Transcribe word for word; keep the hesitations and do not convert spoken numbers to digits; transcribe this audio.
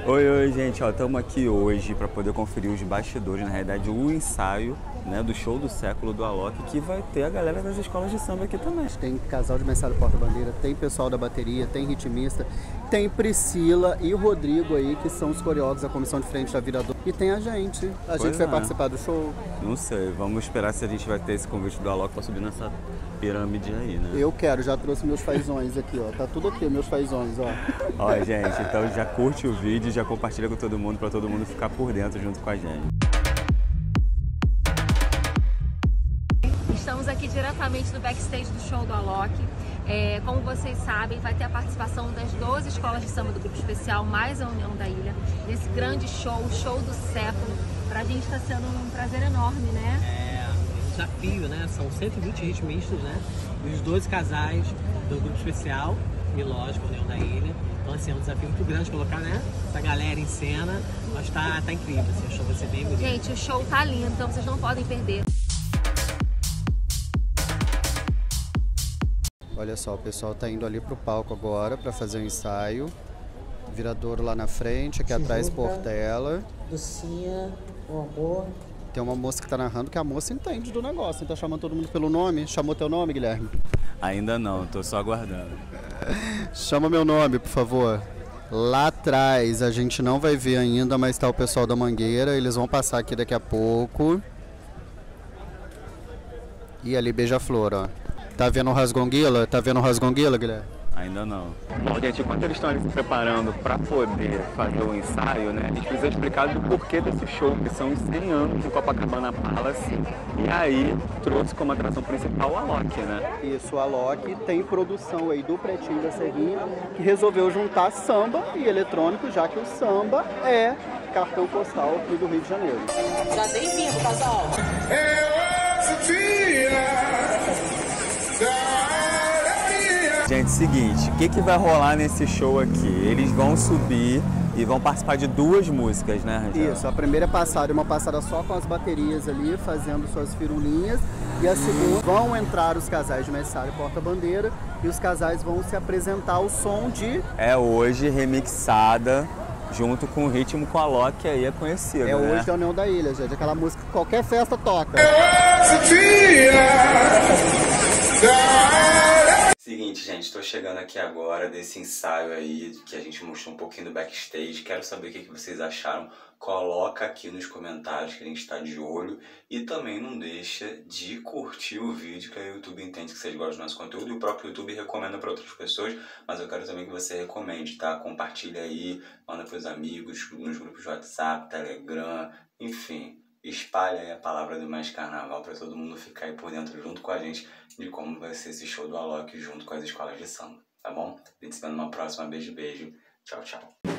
Oi, oi, gente, ó, estamos aqui hoje para poder conferir os bastidores, na realidade o ensaio, né, do show do século do Alok, que vai ter a galera das escolas de samba aqui também. Tem casal de mestre porta-bandeira, tem pessoal da bateria, tem ritmista, tem Priscila e o Rodrigo aí, que são os coreólogos da comissão de frente da Viradouro. E tem a gente. A Pois gente vai é. participar do show. Não sei, vamos esperar se a gente vai ter esse convite do Alok para subir nessa pirâmide aí, né? Eu quero, já trouxe meus fazões aqui, ó. Tá tudo aqui, meus fazões, ó. Ó, gente, então já curte o vídeo, já compartilha com todo mundo, para todo mundo ficar por dentro junto com a gente. Estamos aqui diretamente do backstage do show do Alok. É, como vocês sabem, vai ter a participação das doze escolas de samba do Grupo Especial, mais a União da Ilha, nesse grande show, show do século. Pra gente está sendo um prazer enorme, né? É um desafio, né? São cento e vinte ritmistas, né? E os doze casais do Grupo Especial e, lógico, a União da Ilha. Então, assim, é um desafio muito grande colocar, né, essa galera em cena, mas tá, tá incrível, assim, o show vai ser bem bonito. Gente, o show tá lindo, então vocês não podem perder. Olha só, o pessoal tá indo ali pro palco agora para fazer o ensaio. Viradouro lá na frente, aqui atrás Portela. Lucinha, o amor. Tem uma moça que tá narrando que a moça entende do negócio, então tá chamando todo mundo pelo nome. Chamou teu nome, Guilherme? Ainda não, tô só aguardando. Chama meu nome, por favor. Lá atrás, a gente não vai ver ainda, mas tá o pessoal da Mangueira. Eles vão passar aqui daqui a pouco. E ali Beija-Flor, ó. Tá vendo o Rasgonguila? Tá vendo o Rasgonguila, Guilherme? Ainda não. Bom, gente, enquanto eles estão ali se preparando para poder fazer o ensaio, né, a gente precisa explicar do porquê desse show, que são os cem anos do Copacabana Palace. E aí trouxe como atração principal o Alok, né? Isso, o Alok tem produção aí do Pretinho da Serrinha, que resolveu juntar samba e eletrônico, já que o samba é cartão postal aqui do Rio de Janeiro. Já tem vindo, casal. Gente, seguinte, o que, que vai rolar nesse show aqui? Eles vão subir e vão participar de duas músicas, né, Rangel? Isso, a primeira é passada, uma passada só com as baterias ali, fazendo suas firulinhas. E a segunda, vão entrar os casais de mestre porta-bandeira e os casais vão se apresentar ao som de... É hoje remixada, junto com o ritmo com a Alok, que aí é conhecido, É né? hoje da União da Ilha, gente, aquela música que qualquer festa toca. Seguinte, gente, estou chegando aqui agora desse ensaio aí, que a gente mostrou um pouquinho do backstage. Quero saber o que vocês acharam. Coloca aqui nos comentários que a gente está de olho. E também não deixa de curtir o vídeo, que o YouTube entende que vocês gostam do nosso conteúdo. E o próprio YouTube recomenda para outras pessoas. Mas eu quero também que você recomende, tá? Compartilha aí, manda para os amigos, nos grupos de WhatsApp, Telegram, enfim. Espalha aí a palavra do Mais Carnaval para todo mundo ficar aí por dentro junto com a gente de como vai ser esse show do Alok junto com as escolas de samba, tá bom? A gente se vê numa próxima. Beijo, beijo. Tchau, tchau.